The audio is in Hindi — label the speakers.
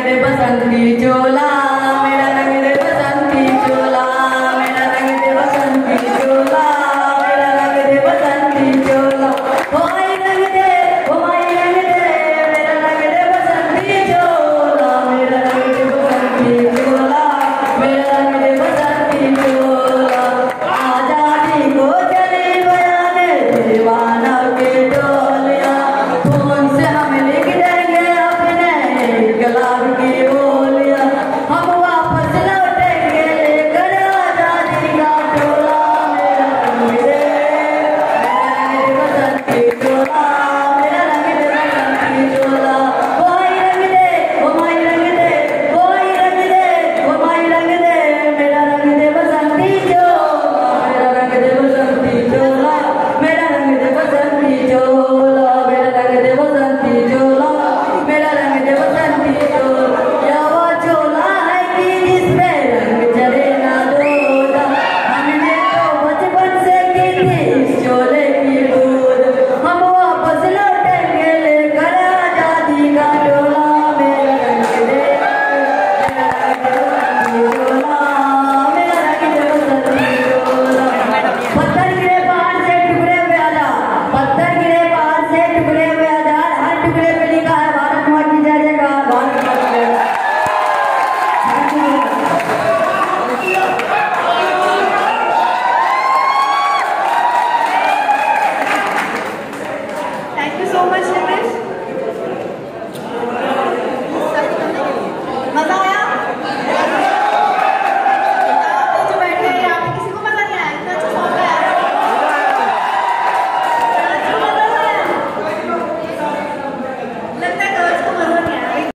Speaker 1: दे बसंती चोला, मेरा रंग दे बसंती चोला, मेरा रंग दे बसंती चोला, मेरा रंग दे बसंती चोला। ओ माई रंग दे, ओ माई रंग दे, मेरा रंग दे बसंती चोला, मेरा रंग दे बसंती चोला, मेरा रंग दे बसंती चोला। आजादी को चली बयाने दीवाना के टोलिया, फोन से हम लिख देंगे अपने इनकलाब की बोलियां, हम वापस लौटेंगे लेकर आजादी का टोला। मेरा रंग दे बसंती चोला, मेरा रंग दे बसंती चोला। ओ माई रंग दे, ओ माई रंग दे, ओ माई रंग दे, ओ माई रंग दे, मेरा रंग दे बसंती चोला, मेरा रंग दे बसंती चोला, मेरा रंग दे बसंती चोला, मेरा रंग दे बसंती चोला, मेरा रंग दे बसंती चोला। या वो चोला है कि जिसपे रंग चढ़े ना दोजा, हमने तो बचपन से की थी इस चोले की बूंद, हम वापस लौटेंगे लेकर आजादी का टोला। मेरा रंग दे, मेरा रंग दे बसंती चोला, मेरा रंग दे बसंती चोला। पत्थर गिरे पहाड़ से टुकड़े हुए आजाद, पत्थर गिरे पहाड़ से टुकड़े हुए आजाद, हर टुकड़े पे लिखा है भारत माँ की जय जयकार, भारत माँ की जय।
Speaker 2: Thank you so much.